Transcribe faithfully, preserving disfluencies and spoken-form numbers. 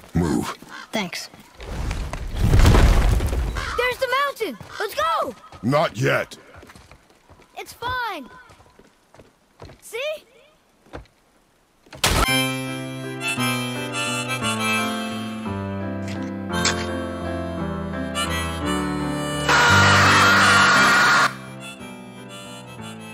Move. Thanks. There's the mountain! Let's go! Not yet. It's fine. See?